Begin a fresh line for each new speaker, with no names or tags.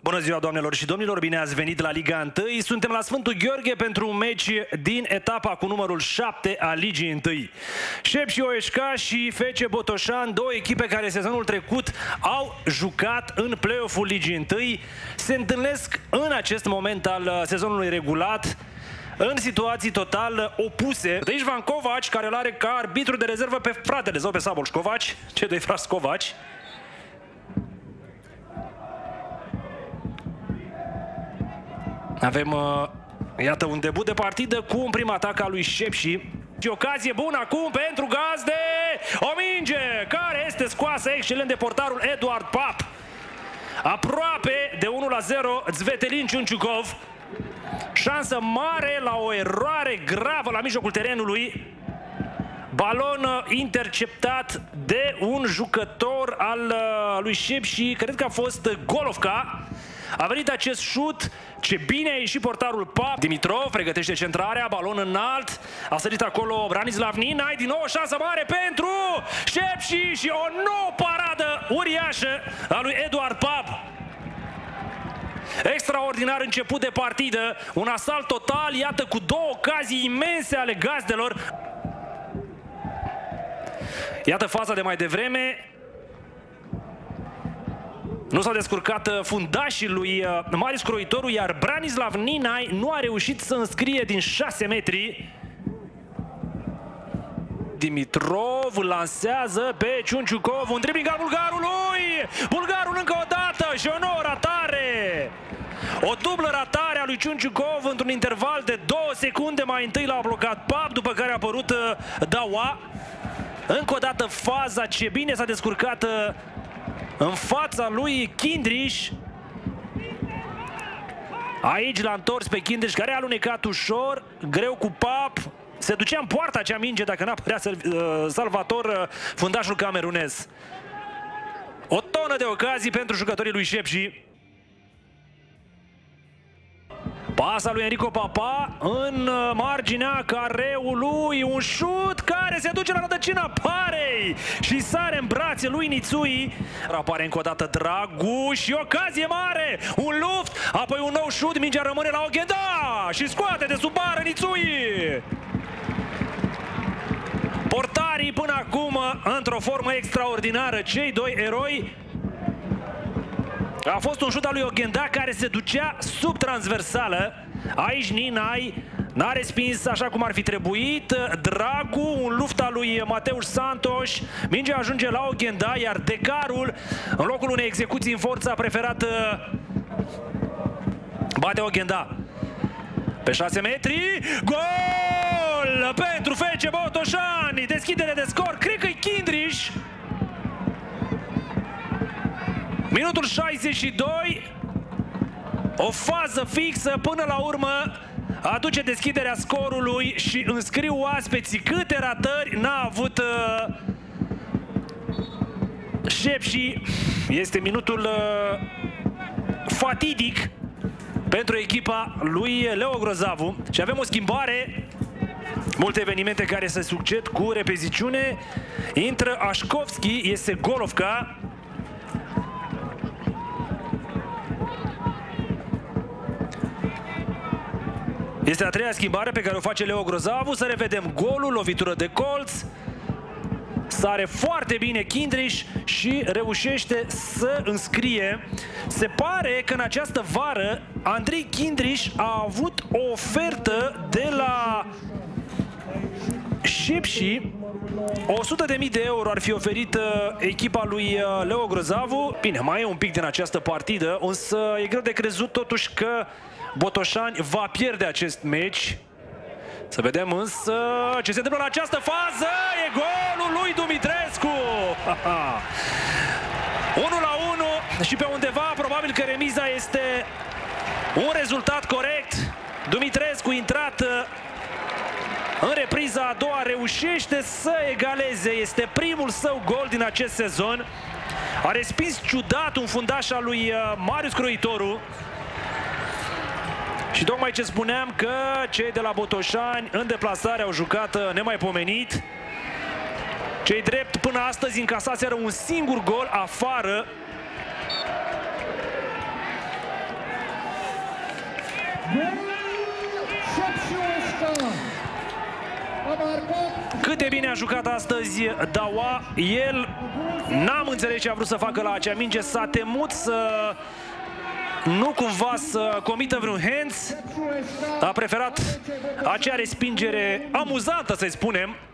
Bună ziua, doamnelor și domnilor, bine ați venit la Liga 1. Suntem la Sfântul Gheorghe pentru un meci din etapa cu numărul 7 a Ligii 1. Șepși Oeșca și FC Botoșani, două echipe care sezonul trecut au jucat în play-off-ul Ligii 1, se întâlnesc în acest moment al sezonului regulat în situații total opuse. De aici Ivan Covaci, care îl are ca arbitru de rezervă pe fratele său, pe Szabolcs Covaci, cei doi frați Covaci. Avem, iată, un debut de partidă cu un prim atac al lui Șepși. Și ocazie bună acum pentru gazde. O minge care este scoasă excelent de portarul Eduard Pap. Aproape de 1-0 Zvetelin Ciunciucov. Șansă mare la o eroare gravă la mijlocul terenului. Balon interceptat de un jucător al lui Șepși, cred că a fost Golovca. A venit acest șut, ce bine a ieșit portarul Pap. Dimitrov pregătește centrarea, balon înalt, a sărit acolo Branislav Ninai, din nou o șansă mare pentru Șepși și o nouă paradă uriașă a lui Eduard Pap. Extraordinar început de partidă, un asalt total, iată, cu două ocazii imense ale gazdelor. Iată faza de mai devreme. Nu s-au descurcat fundașii lui Marius Croitoru, iar Branislav Ninai nu a reușit să înscrie din 6 metri. Dimitrov lansează pe Ciunciucov, un dribbling al bulgarului. Bulgarul încă o dată și o nouă ratare. O dublă ratare a lui Ciunciucov într-un interval de 2 secunde. Mai întâi l-a blocat Pap, după care a apărut Daua. Încă o dată faza, ce bine s-a descurcat în fața lui Kindriș. Aici l-a întors pe Kindriș, care a alunecat ușor, greu cu Pap. Se ducea în poarta acea minge dacă n-a părea salvator fundașul camerunez. O tonă de ocazii pentru jucătorii lui Șepși. Pasa lui Enrico Papa în marginea careului, un șut care se duce la rădăcina parei și sare în brațe lui Nițui. Apare încă o dată Dragu și ocazie mare, un luft, apoi un nou șut, mingea rămâne la Oghenda și scoate de sub bară Nițui. Portarii până acum într-o formă extraordinară, cei doi eroi. A fost un șut al lui Oghenda care se ducea sub transversală. Aici Ninai n-a respins așa cum ar fi trebuit. Dragu, un luft al lui Mateusz Santos. Mingea ajunge la Oghenda, iar Decarul, în locul unei execuții în forță, a preferat bate Oghenda. Pe 6 metri, gol pentru FC Botoșani. Deschidere de scor, cred că-i Kindriș. Minutul 62, o fază fixă, până la urmă aduce deschiderea scorului și înscriu oaspeții. Câte ratări n-a avut Șepși. Este minutul fatidic pentru echipa lui Leo Grozavu. Și avem o schimbare, multe evenimente care se succed cu repeziciune. Intră Așcovski, este Golovca. Este a treia schimbare pe care o face Leo Grozavu. Să revedem golul, lovitură de colț. Sare foarte bine Kindriș și reușește să înscrie. Se pare că în această vară Andrei Kindriș a avut o ofertă de la Șepși. 100.000 de euro ar fi oferit echipa lui Leo Grozavu. Bine, mai e un pic din această partidă, însă e greu de crezut totuși că Botoșani va pierde acest meci. Să vedem însă ce se întâmplă în această fază. E golul lui Dumitrescu. 1-1 și pe undeva probabil că remiza este un rezultat corect. Dumitrescu, intrat în repriza a doua, reușește să egaleze. Este primul său gol din acest sezon. A respins ciudat un fundaș al lui Marius Croitoru. Și tocmai ce spuneam, că cei de la Botoșani în deplasare au jucat nemaipomenit. Cei drept până astăzi încasaseră un singur gol afară. Cât de bine a jucat astăzi Dawa. El n-am înțeles ce a vrut să facă la acea minge. S-a temut să nu cumva să comită vreun hands. A preferat acea respingere amuzantă, să-i spunem,